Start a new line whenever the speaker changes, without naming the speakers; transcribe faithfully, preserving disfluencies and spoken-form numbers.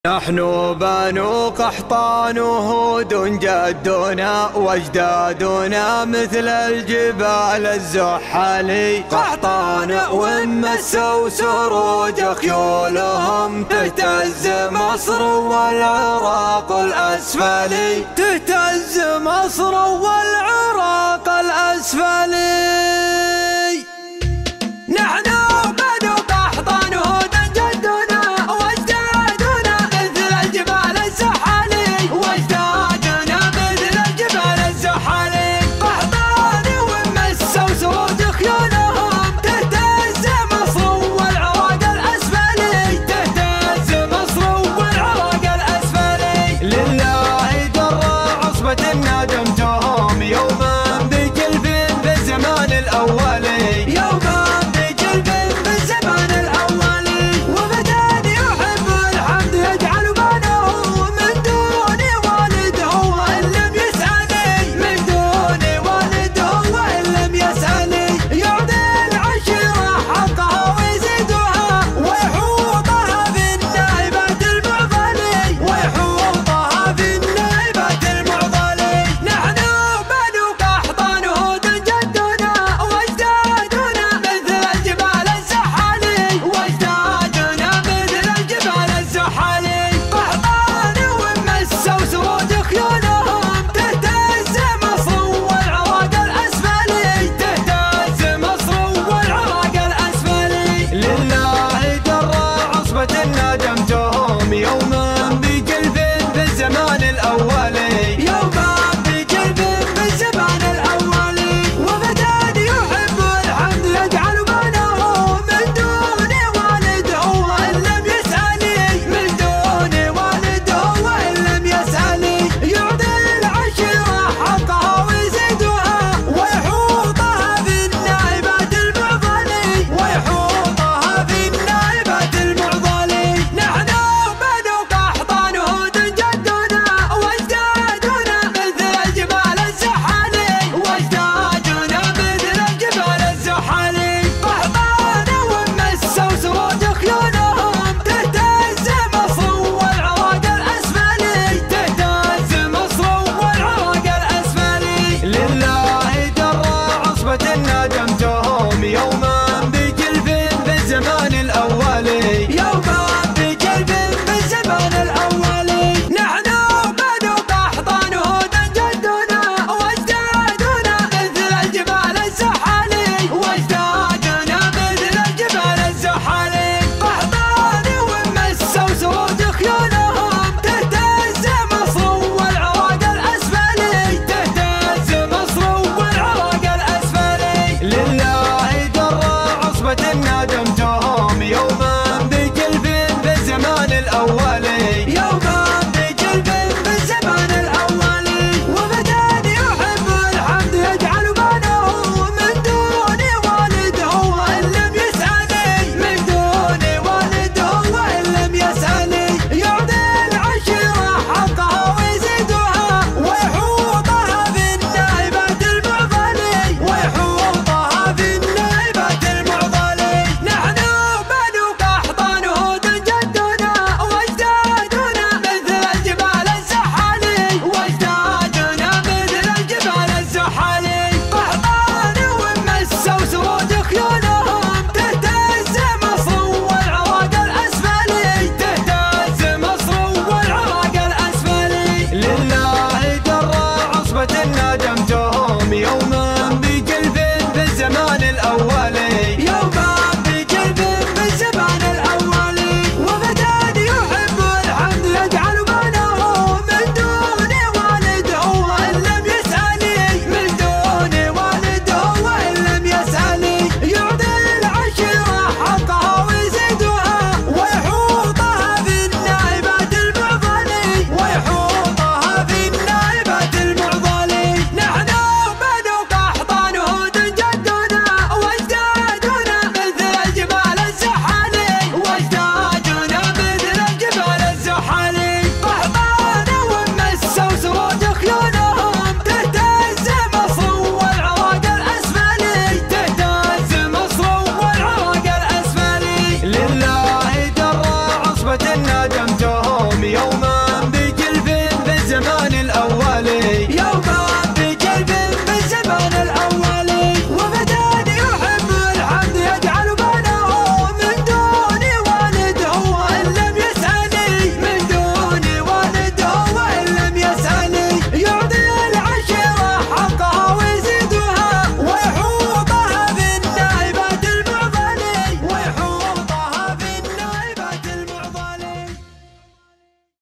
نحن بنو قحطان وهود جدنا واجدادنا مثل الجبال الزحالي. قحطان ومسوا سروج خيولهم تهتز مصر والعراق الأسفلي، تهتز مصر والعراق الأسفلي. نحن بنو قحطان وهود جدنا واجدادنا مثل الجبال الزحالي، واجدادنا مثل الجبال الزحالي. قحطان ومسوا سروج خيولهم تهتز مصر والعراق الأسفلي، تهتز مصر والعراق الأسفلي. لله در عصبة نادمتهم يوما بجلب بالزمان الأولي، يوما نادمتهم يوما بقلب بالزمان الأولي، يوما بقلب بالزمان الأولي. وفتى يحب الحمد يجعل بنه من دون والده وإن لم يسألي، من دون والده وإن لم يسألي. يعطي العشيرة حقها ويزيدها ويحوطها بالنائبات المعضلي، ويحوطها بالنائبات المعضلي. نادمتهم يوما بقلب بالزمان الأولي، يوما بقلب بالزمان الأولي. نحن بنو قحطان وهود جدنا واجدادنا مثل الجبال الزحالي، واجدادنا مثل الجبال الزحالي. قحطان ومسوا سروج خيولهم تهتز مصر والعراق الأسفلي، تهتز مصر والعراق الأسفلي. لله در عصبة نادمتهم يوما بقلب بالزمان الأولي.